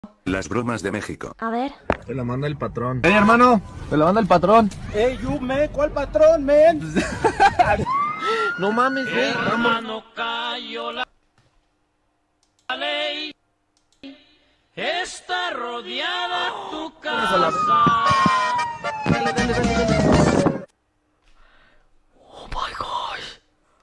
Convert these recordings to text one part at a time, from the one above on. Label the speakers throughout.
Speaker 1: Las bromas de México.
Speaker 2: A ver.
Speaker 3: Te la manda el patrón.
Speaker 4: Hey, hermano, te la manda el patrón.
Speaker 3: Ey, you, man, ¿cuál patrón, man? No mames, güey.
Speaker 5: Hermano, cayó la ley. Está rodeada tu casa.
Speaker 2: Oh my gosh.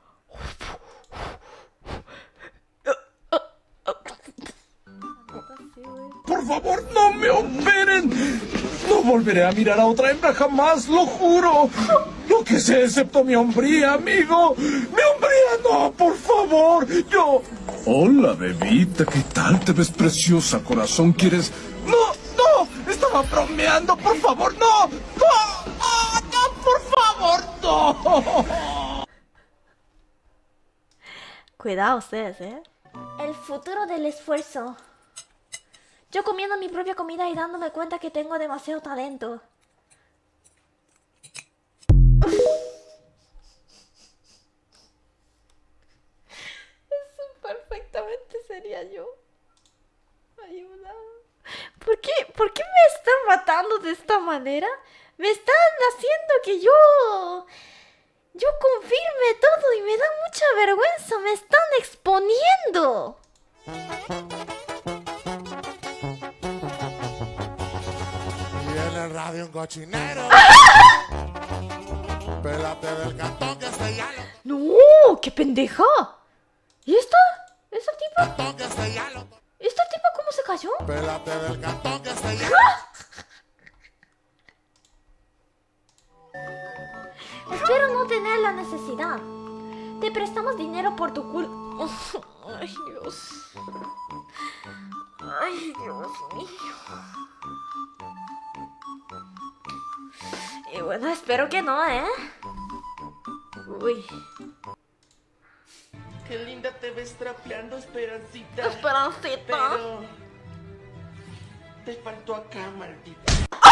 Speaker 3: Por favor, no me operen. No volveré a mirar a otra hembra jamás, lo juro. Lo que sé excepto mi hombría, amigo. Mi hombría, no, por favor. Yo... Hola, bebita, ¿qué tal? Te ves preciosa, corazón. ¿Quieres...? No, no, estaba bromeando, por favor, no. No, no, por favor, no.
Speaker 2: Cuidado ustedes, El futuro del esfuerzo. Yo comiendo mi propia comida y dándome cuenta que tengo demasiado talento. Eso perfectamente sería yo. Ayuda. ¿Por qué me están matando de esta manera? Me están haciendo que yo confirme todo y me da mucha vergüenza. Me están exponiendo.
Speaker 6: En el radio un cochinero. Pélate del cantón que se llama.
Speaker 2: ¡No! ¡Qué pendeja! ¿Y esta? ¿Esta tipa?
Speaker 6: Cantón que se llama.
Speaker 2: ¿Esta tipa cómo se cayó?
Speaker 6: Pélate del cantón que se llama.
Speaker 2: Espero no tener la necesidad. Te prestamos dinero por tu culpa. Ay, Dios. Ay, Dios mío. Y bueno, espero que no, Uy.
Speaker 5: Qué linda te ves trapeando, Esperancita.
Speaker 2: Esperancita.
Speaker 5: Pero te faltó acá, maldita.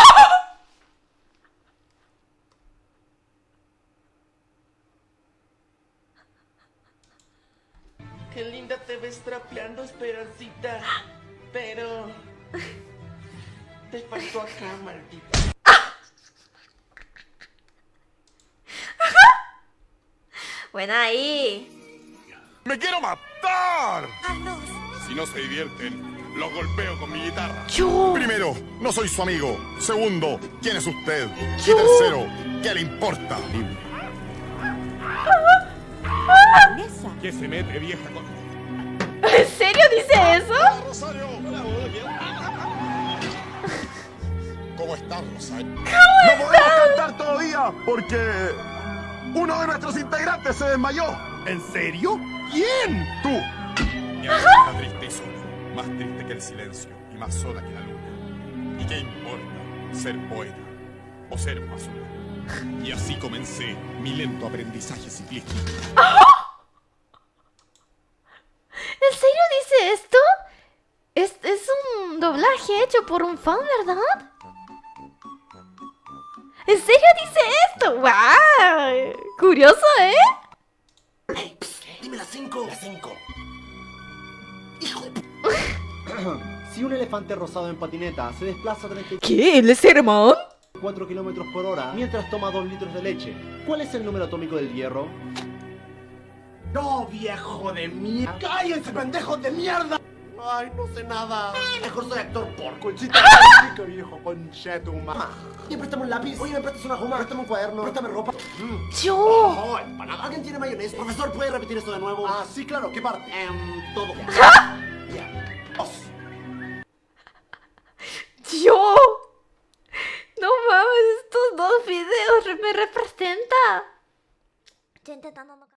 Speaker 5: Qué linda te ves trapeando, Esperancita. Pero te faltó acá, maldita.
Speaker 2: Buena ahí.
Speaker 6: ¡Me quiero matar! Si no se divierten, los golpeo con mi guitarra.
Speaker 2: Yo.
Speaker 6: Primero, no soy su amigo. Segundo, ¿quién es usted? Y tercero, ¿qué le importa?
Speaker 3: ¿Qué se mete, vieja con...?
Speaker 2: ¿En serio dice eso?
Speaker 6: Rosario. ¿Cómo estás, Rosario?
Speaker 7: ¡No podemos cantar todavía porque uno de nuestros integrantes se desmayó!
Speaker 6: ¿En serio? ¿Quién?
Speaker 7: ¡Tú!
Speaker 6: Mi alma está triste y sola, más triste que el silencio y más sola que la luna. ¿Y qué importa ser poeta o ser basura? Y así comencé mi lento aprendizaje ciclístico.
Speaker 2: ¿En serio dice esto? Es un doblaje hecho por un fan, ¿verdad? ¿En serio dice esto? ¡Wow! Curioso,
Speaker 5: Hey, psst, dime las 5. Las 5. Hijo de...
Speaker 8: Si un elefante rosado en patineta se desplaza a 34
Speaker 2: ¿Qué? ¿El sermón?
Speaker 8: kilómetros por hora mientras toma 2 litros de leche, ¿cuál es el número atómico del hierro?
Speaker 5: No, viejo de mierda. ¡Cállense, pendejos de mierda!
Speaker 8: Ay, no sé nada.
Speaker 5: Mejor soy actor porco.
Speaker 8: Conchita, chica, viejo, conchetumá.
Speaker 5: Oye, préstame un lápiz. Oye, me prestas una goma. Préstame un cuaderno. Préstame ropa.
Speaker 2: ¡Yo!
Speaker 5: Oh, empanada. ¿Alguien tiene mayonesa? Profesor, ¿puede repetir esto de nuevo?
Speaker 8: Ah, sí, claro, ¿qué parte?
Speaker 5: Todo. Ya. Dos.
Speaker 2: ¡Yo! No mames, estos dos videos me representan. Yo intentando no...